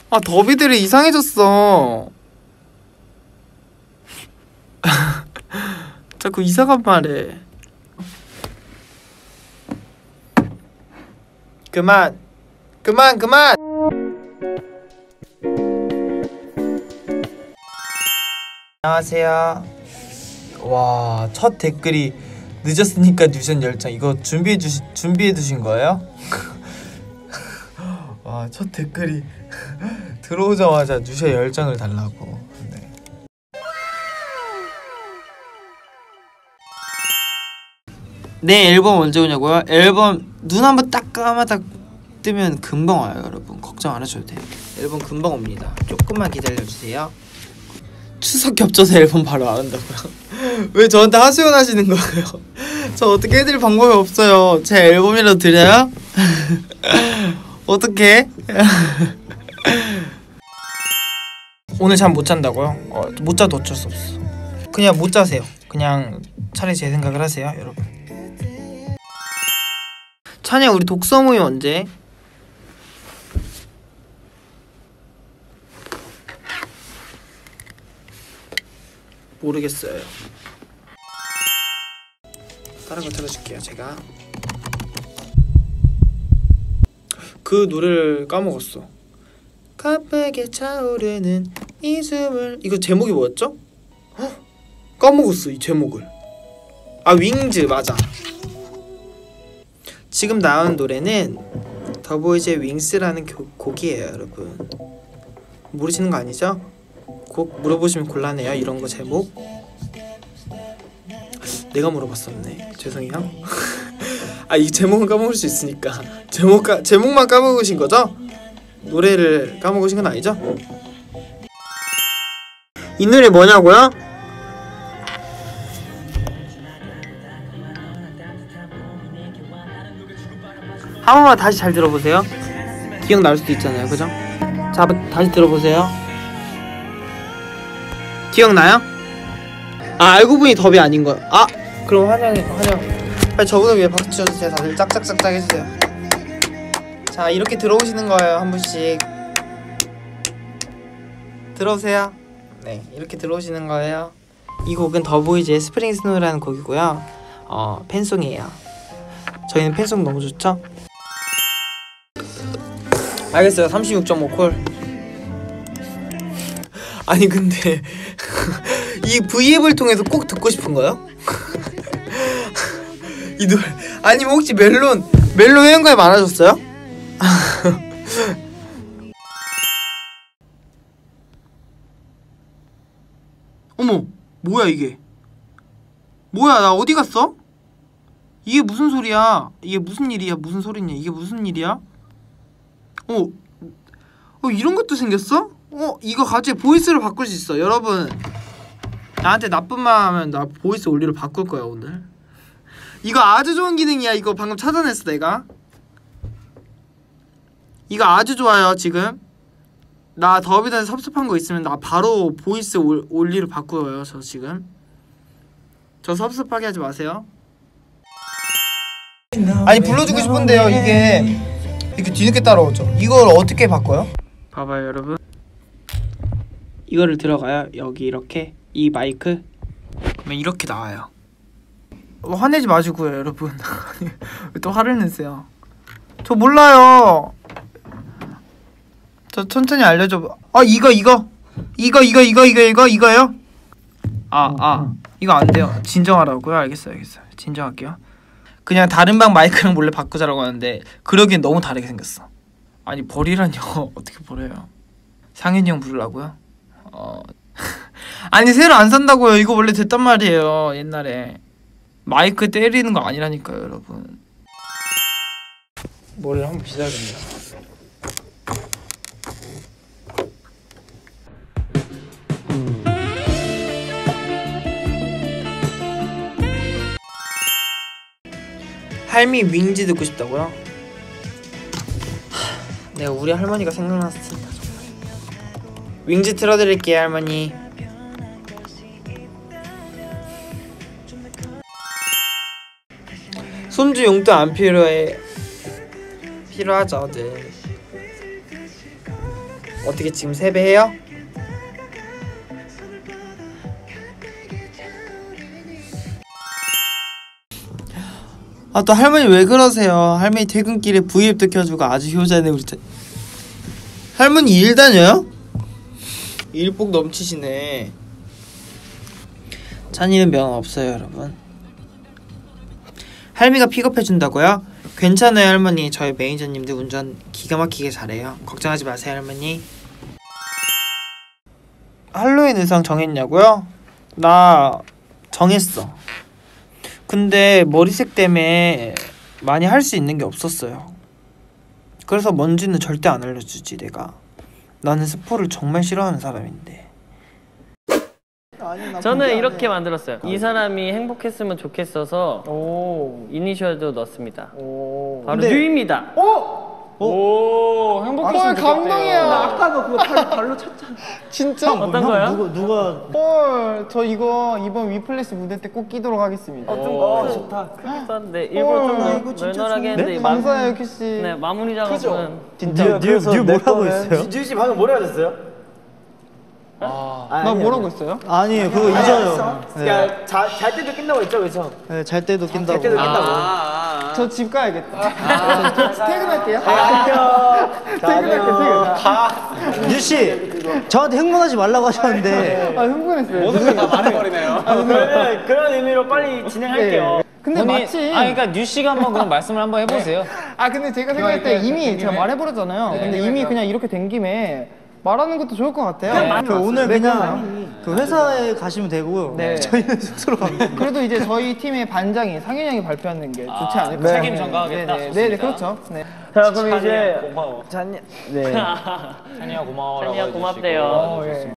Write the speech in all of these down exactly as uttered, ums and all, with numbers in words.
아, 더비들이 이상해졌어. 자꾸 이상한 말해. 그만 그만 그만. 안녕하세요. 와, 첫 댓글이 늦었으니까 뉴션 열장. 이거 준비해 주시 준비해 두신 거예요? 와, 첫 댓글이 들어오자마자 뉴션 열장을 달라고. 네. 네, 앨범 언제 오냐고요? 앨범 눈 한번 딱 감아다 뜨면 금방 와요, 여러분. 걱정 안 하셔도 돼요. 앨범 금방 옵니다. 조금만 기다려주세요. 추석 겹쳐서 앨범 바로 안 한다고요? 왜 저한테 하소연 하시는 거예요? 저 어떻게 해드릴 방법이 없어요. 제 앨범이라도 드려요? 어떡해? 오늘 잠 못 잔다고요? 어, 못 자도 어쩔 수 없어. 그냥 못 자세요. 그냥 차라리 제 생각을 하세요, 여러분. 찬이야, 우리 독서 모임 언제? 모르겠어요. 다른 거 틀어줄게요, 제가. 그 노래를 까먹었어. 가쁘게 차오르는 이 숨을. 이거 제목이 뭐였죠? 헉? 까먹었어, 이 제목을. 아, 윙즈 맞아. 지금 나온 노래는 더보이즈의 윙스라는 교, 곡이에요, 여러분. 모르시는 거 아니죠? 곡 물어보시면 곤란해요, 이런 거 제목. 내가 물어봤었네. 죄송해요. 아, 이 제목은 까먹을 수 있으니까. 제목 까, 제목만 까먹으신 거죠? 노래를 까먹으신 건 아니죠? 이 노래 뭐냐고요? 한 번만 다시 잘 들어보세요. 기억날 수도 있잖아요, 그죠? 자, 다시 들어보세요. 기억나요? 아, 알고 보니 더비 아닌 거야. 아, 그럼 환영해, 환영. 빨리 저분을 위해 박수 쳐주세요. 다들 짝짝짝짝 해주세요. 자, 이렇게 들어오시는 거예요, 한 분씩. 들어오세요. 네, 이렇게 들어오시는 거예요. 이 곡은 더보이즈의 스프링 스노우라는 곡이고요. 어, 팬송이에요. 저희는 팬송 너무 좋죠? 알겠어요. 삼십육 점 오 콜. 아니 근데 이 브이앱을 통해서 꼭 듣고 싶은 거요? 이 노래 아니면 혹시 멜론 멜론 회원가입 안 하셨어요? 어머, 뭐야 이게? 뭐야, 나 어디 갔어? 이게 무슨 소리야? 이게 무슨 일이야? 무슨 소리냐? 이게 무슨 일이야? 어, 어 이런 것도 생겼어? 어, 이거 갑자기 보이스를 바꿀 수 있어. 여러분, 나한테 나쁜 말 하면 나 보이스 원리로 바꿀 거야 오늘. 이거 아주 좋은 기능이야. 이거 방금 찾아냈어 내가. 이거 아주 좋아요. 지금 나 더비단에 섭섭한 거 있으면 나 바로 보이스 올, 원리로 바꾸어요. 저 지금 저 섭섭하게 하지 마세요. 아니, 불러주고 싶은데요. 이게 이렇게 뒤늦게 따라오죠. 이걸 어떻게 바꿔요? 봐봐요, 여러분. 이거를 들어가요. 여기 이렇게 이 마이크. 그러면 이렇게 나와요. 어, 화내지 마시고요, 여러분. 왜 또 화를 내세요? 저 몰라요. 저 천천히 알려줘. 아, 이거 이거 이거 이거 이거 이거 이거 이거요? 아, 아, 이거 안 돼요. 진정하라고요? 알겠어요, 알겠어요. 진정할게요. 그냥 다른 방 마이크랑 몰래 바꾸자라고 하는데 그러기엔 너무 다르게 생겼어. 아니, 버리라뇨. 어떻게 버려요? 상현이 형 부르라고요? 어... 아니, 새로 안 산다고요. 이거 원래 됐단 말이에요, 옛날에. 마이크 때리는 거 아니라니까요, 여러분. 머리를 한번 빗어야겠네요. 할미 윙즈 듣고 싶다고요? 하, 내가 우리 할머니가 생각났습니다. 윙즈 틀어드릴게요, 할머니. 손주 용돈 안 필요해. 필요하죠, 네. 어떻게 지금 세배해요? 아 또 할머니 왜 그러세요? 할머니 퇴근길에 브이앱도 켜주고 아주 효자네 우리. 할머니 일 다녀요? 일복 넘치시네. 찬이는 명 없어요 여러분. 할미가 픽업해준다고요? 괜찮아요 할머니. 저희 매니저님들 운전 기가 막히게 잘해요. 걱정하지 마세요 할머니. 할로윈 의상 정했냐고요? 나 정했어. 근데 머리색 때문에 많이 할 수 있는 게 없었어요. 그래서 뭔지는 절대 안 알려주지 내가. 나는 스포를 정말 싫어하는 사람인데. 저는 이렇게 만들었어요. 이 사람이 행복했으면 좋겠어서 오. 이니셜도 넣었습니다. 오. 바로 근데... 뉴입니다. 오! 오, 행복했으면 좋겠대요. 감동이야. 나 아까 그거 발, 발로 찼잖아. 진짜? 형, 어떤 거요? 누가, 누가 헐, 저 이거 이번 위플래시 무대 때 꼭 끼도록 하겠습니다. 어, 좀 어, 그, 좋다. 크게 썼는데 일부러 좀 널널하게 했는데 네? 감사해요, 큐씨. 네, 마무리 작업은 진짜 뉴, 뉴 뭐라고 했어요? 뉴씨 방금 뭐라 하셨어요? 아, 아, 나 뭐라고 했어요? 아니에요, 그거 잊어요. 네. 야, 자, 잘 때도 낀다고 했죠, 그렇죠? 네, 잘 때도 낀다고. 잘 때도 낀다고. 아 저 집 가야겠다. 아 퇴근할게요. 안녕. 퇴근할게요. 퇴근. 뉴씨, 저한테 흥분하지 말라고 하셨는데. 아 흥분했어요. 모든 걸 다 말해버리네요. 그러면 그런 의미로 빨리 진행할게요. 네. 근데 본인, 맞지. 아 그러니까 뉴 씨가 한번 그럼 말씀을 한번 해보세요. 아 근데 제가 생각할 때 이미 제가 말해버렸잖아요. 네. 근데 이미 그냥 이렇게 된 김에 말하는 것도 좋을 것 같아요. 네. 그 오늘 그냥 그 회사에 가시면 되고 네. 저희는 숙소로 갑니다. 그래도 이제 저희 팀의 반장이 상윤이 형이 발표하는 게 좋지 아, 않을까요? 책임 전가하겠다. 네, 네, 네, 그렇죠. 네. 자 그럼 이제 고마워. 잔, 네. 찬이야 고마워라고 찬이야 고맙대요. 어, 예.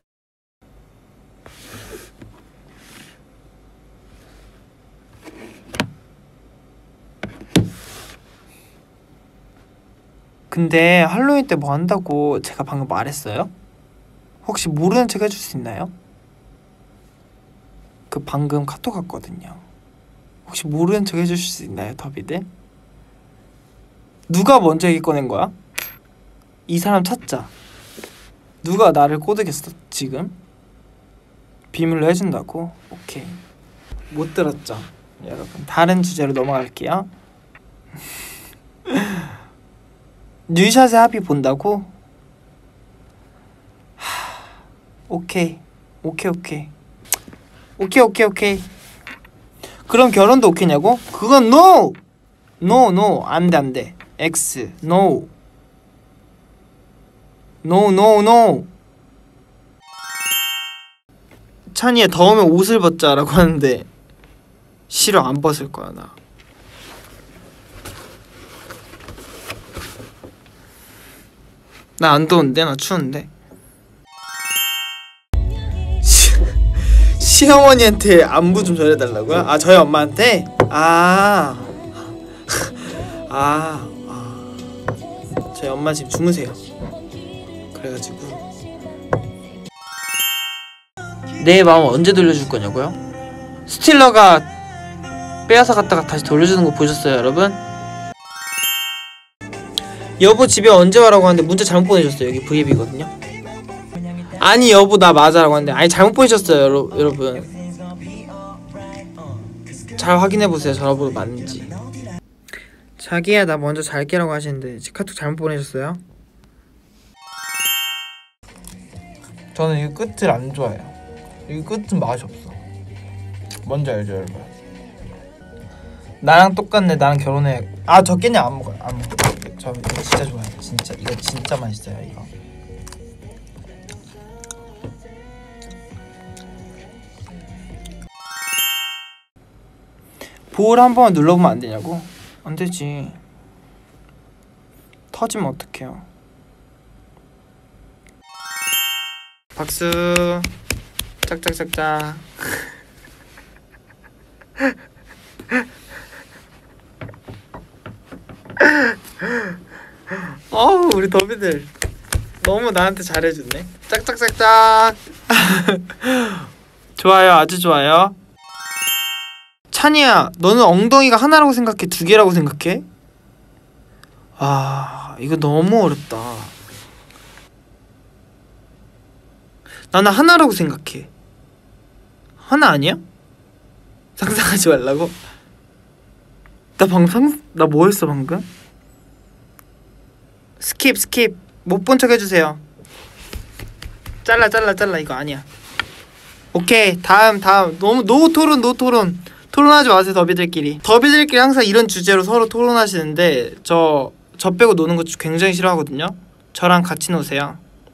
근데 할로윈 때 뭐 한다고 제가 방금 말했어요? 혹시 모르는 척 해줄 수 있나요? 그 방금 카톡 왔거든요. 혹시 모르는 척 해줄 수 있나요, 더비들? 누가 먼저 얘기 꺼낸 거야? 이 사람 찾자. 누가 나를 꼬드겼어 지금? 비밀로 해준다고? 오케이. 못 들었죠, 여러분. 다른 주제로 넘어갈게요. 뉴샷의 합의 본다고? 하... 오케이 오케이 오케이 오케이 오케이 오케이. 그럼 결혼도 오케이냐고? 그건 NO! NO NO 안돼 안돼. X NO NO NO NO. 찬이야 더우면 옷을 벗자라고 하는데 싫어, 안 벗을 거야 나. 나 안 더운데? 나 추운데? 시, 시어머니한테 안부 좀 전해달라고요? 아 저희 엄마한테? 아, 아, 아 저희 엄마 지금 주무세요. 그래가지고 내 마음 언제 돌려줄 거냐고요? 스틸러가 빼앗아 갔다가 다시 돌려주는 거 보셨어요 여러분? 여보 집에 언제 와라고 하는데 문자 잘못 보내셨어요. 여기 브이앱이거든요. 아니 여보 나 맞아라고 하는데 아니 잘못 보내셨어요 여러, 여러분. 잘 확인해보세요 전화번호 맞는지. 자기야 나 먼저 잘게라고 하시는데 카톡 잘못 보내셨어요. 저는 이 끝을 안 좋아해요. 이 끝은 맛이 없어. 뭔지 알죠 여러분? 나랑 똑같네. 나랑 결혼해. 아 저 깻잎 안 먹어요. 안 먹어요. 저 이거 진짜 좋아해요. 진짜 이거 진짜 맛있어요 이거. 보호를 한 번만 눌러보면 안 되냐고? 안 되지. 터지면 어떡해요. 박수. 짝짝짝짝. 어우 우리 더비들 너무 나한테 잘해줬네. 짝짝짝짝. 좋아요 아주 좋아요. 찬이야 너는 엉덩이가 하나라고 생각해 두 개라고 생각해? 아 이거 너무 어렵다. 나는 하나라고 생각해. 하나 아니야? 상상하지 말라고? 나 방금 나 뭐 했어 방금? 스킵 스킵 못 본 척 해주세요. 잘라 잘라 잘라 이거 아니야. 오케이 다음 다음 너무 노 토론 노 토론 토론하지 마세요. 더비들끼리 더비들끼리 항상 이런 주제로 서로 토론하시는데 저 저 빼고 노는 거 굉장히 싫어하거든요. 저랑 같이 노세요.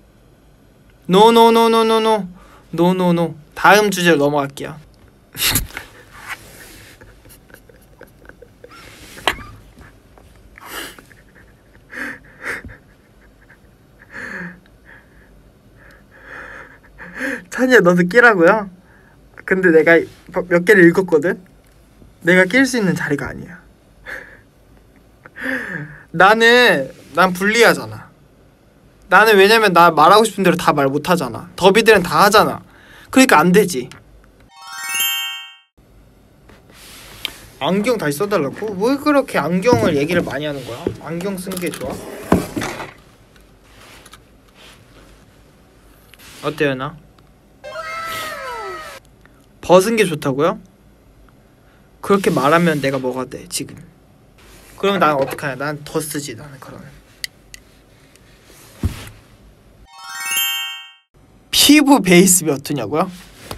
노노노노노노 노노노. 다음 주제로 넘어갈게요. 찬이야 너도 끼라고요? 근데 내가 몇 개를 읽었거든? 내가 낄 수 있는 자리가 아니야. 나는 난 불리하잖아. 나는 왜냐면 나 말하고 싶은 대로 다 말 못하잖아. 더비들은 다 하잖아. 그러니까 안 되지. 안경 다시 써달라고? 왜 그렇게 안경을 얘기를 많이 하는 거야? 안경 쓴 게 좋아? 어때요 나? 벗은 게 좋다고요? 그렇게 말하면 내가 뭐가 돼 지금? 그러면 나는 어떡하냐? 난 더 쓰지 나는 그러면. 피부 베이스 몇 호냐고요?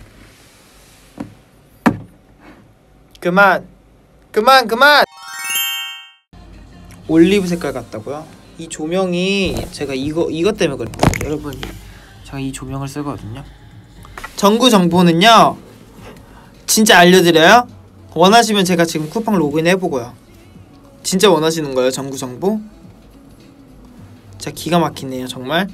그만 그만 그만. 올리브 색깔 같다고요? 이 조명이 제가 이거 이것 때문에 그래요. 여러분 제가 이 조명을 쓰거든요. 정구 정보는요 진짜 알려드려요? 원하시면 제가 지금 쿠팡 로그인 해보고요. 진짜 원하시는 거예요 정구 정보? 진짜 기가 막히네요 정말.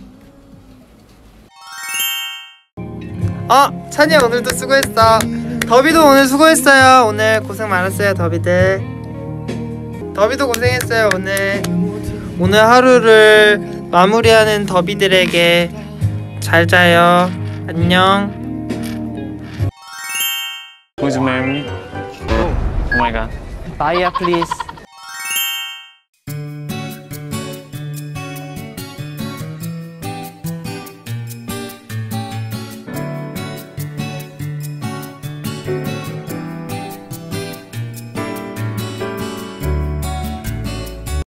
어! 찬이야 오늘도 수고했어. 더비도 오늘 수고했어요. 오늘 고생 많았어요 더비들. 더비도 고생했어요 오늘. 오늘 하루를 마무리하는 더비들에게 잘 자요. 안녕. Would you marry me? Oh my god. 바이야 플리즈.